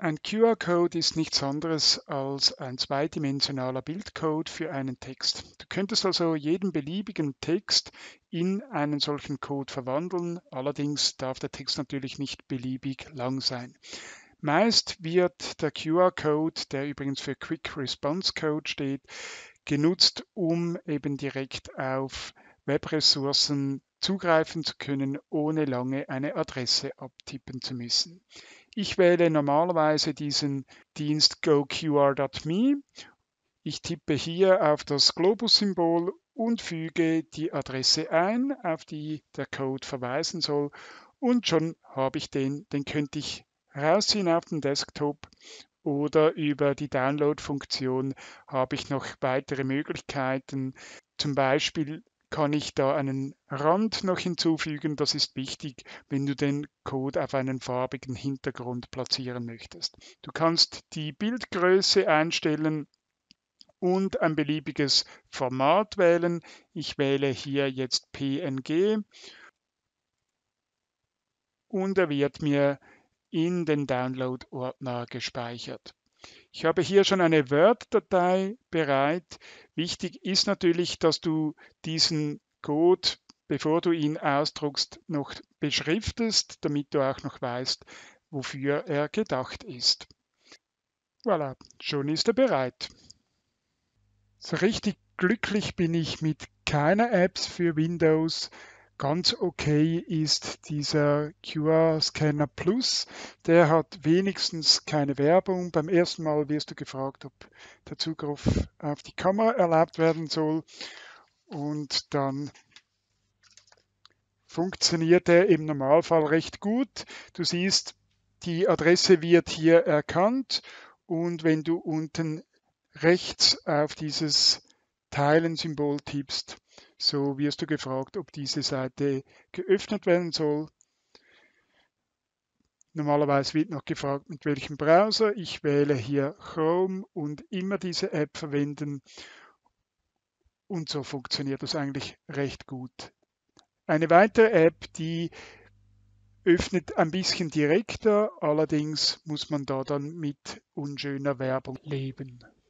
Ein QR-Code ist nichts anderes als ein zweidimensionaler Bildcode für einen Text. Du könntest also jeden beliebigen Text in einen solchen Code verwandeln, allerdings darf der Text natürlich nicht beliebig lang sein. Meist wird der QR-Code, der übrigens für Quick Response Code steht, genutzt, um eben direkt auf Webressourcen zugreifen zu können, ohne lange eine Adresse abtippen zu müssen. Ich wähle normalerweise diesen Dienst GoQR.me. Ich tippe hier auf das Globus-Symbol und füge die Adresse ein, auf die der Code verweisen soll. Und schon habe ich den. Den könnte ich rausziehen auf den Desktop oder über die Download-Funktion habe ich noch weitere Möglichkeiten. Zum Beispiel kann ich da einen Rand noch hinzufügen. Das ist wichtig, wenn du den Code auf einen farbigen Hintergrund platzieren möchtest. Du kannst die Bildgröße einstellen und ein beliebiges Format wählen. Ich wähle hier jetzt PNG und er wird mir in den Download-Ordner gespeichert. Ich habe hier schon eine Word-Datei bereit. Wichtig ist natürlich, dass du diesen Code, bevor du ihn ausdruckst, noch beschriftest, damit du auch noch weißt, wofür er gedacht ist. Voilà, schon ist er bereit. So richtig glücklich bin ich mit keiner Apps für Windows. Ganz okay ist dieser QR-Scanner Plus. Der hat wenigstens keine Werbung. Beim ersten Mal wirst du gefragt, ob der Zugriff auf die Kamera erlaubt werden soll. Und dann funktioniert er im Normalfall recht gut. Du siehst, die Adresse wird hier erkannt. Und wenn du unten rechts auf dieses Teilen-Symbol tippst, so wirst du gefragt, ob diese Seite geöffnet werden soll. Normalerweise wird noch gefragt, mit welchem Browser. Ich wähle hier Chrome und immer diese App verwenden. Und so funktioniert das eigentlich recht gut. Eine weitere App, die öffnet ein bisschen direkter, allerdings muss man da dann mit unschöner Werbung leben.